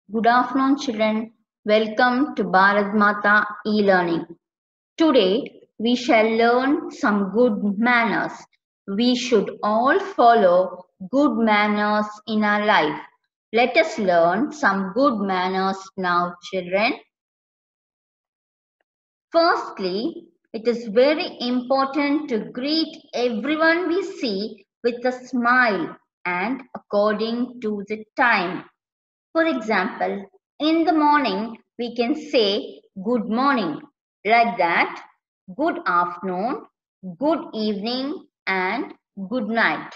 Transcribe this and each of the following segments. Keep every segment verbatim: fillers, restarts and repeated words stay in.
Good afternoon, children. Welcome to Bharat Mata e-learning. Today, we shall learn some good manners. We should all follow good manners in our life. Let us learn some good manners now, children. Firstly, it is very important to greet everyone we see with a smile and according to the time. For example, in the morning, we can say good morning. Like that, good afternoon, good evening, and good night.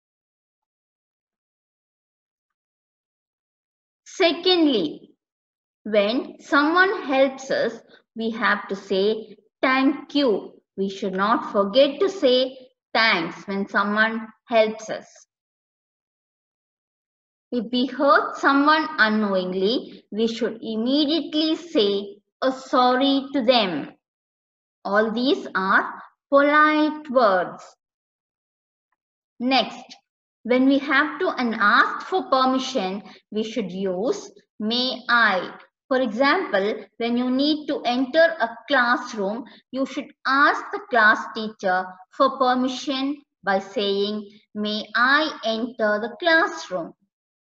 Secondly, when someone helps us, we have to say thank you. We should not forget to say thanks when someone helps us. If we hurt someone unknowingly, we should immediately say a sorry to them. All these are polite words. Next, when we have to and ask for permission, we should use may I. For example, when you need to enter a classroom, you should ask the class teacher for permission by saying, may I enter the classroom?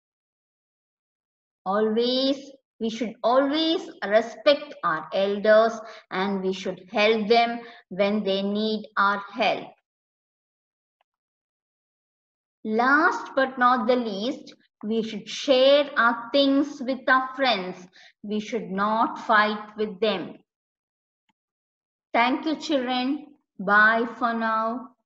Always, we should always respect our elders and we should help them when they need our help. Last but not the least, we should share our things with our friends. We should not fight with them. Thank you, children. Bye for now.